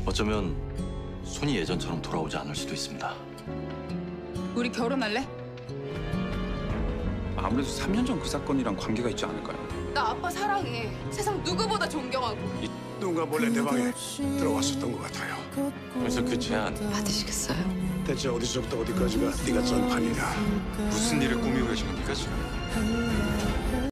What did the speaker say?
어쩌면 손이 예전처럼 돌아오지 않을 수도 있습니다. 우리 결혼할래? 아무래도 3년 전 그 사건이랑 관계가 있지 않을까요? 나 아빠 사랑해. 세상 누구보다 존경하고. 누군가 몰래 내 방에 들어왔었던 것 같아요. 그래서 그 제안 받으시겠어요? 대체 어디서부터 어디까지가 네가 짠 판이냐? 무슨 일을 꾸미고 계시는 겁니까 지금?